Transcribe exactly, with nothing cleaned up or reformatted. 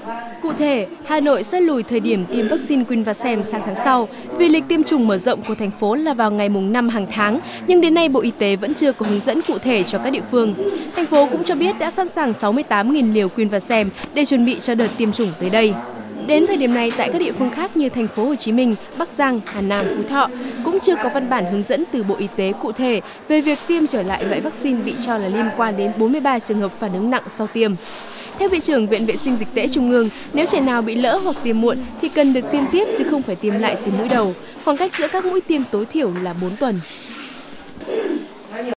Cụ thể, Hà Nội sẽ lùi thời điểm tiêm vaccine Queenvacem sang tháng sau vì lịch tiêm chủng mở rộng của thành phố là vào ngày mùng năm hàng tháng, nhưng đến nay Bộ Y tế vẫn chưa có hướng dẫn cụ thể cho các địa phương. Thành phố cũng cho biết đã sẵn sàng sáu mươi tám nghìn liều Queenvacem để chuẩn bị cho đợt tiêm chủng tới đây. Đến thời điểm này, tại các địa phương khác như thành phố Hồ Chí Minh, Bắc Giang, Hà Nam, Phú Thọ cũng chưa có văn bản hướng dẫn từ Bộ Y tế cụ thể về việc tiêm trở lại loại vaccine bị cho là liên quan đến bốn mươi ba trường hợp phản ứng nặng sau tiêm. Theo Viện trưởng Viện Vệ sinh Dịch tễ Trung ương, nếu trẻ nào bị lỡ hoặc tiêm muộn thì cần được tiêm tiếp chứ không phải tiêm lại từ mũi đầu. Khoảng cách giữa các mũi tiêm tối thiểu là bốn tuần.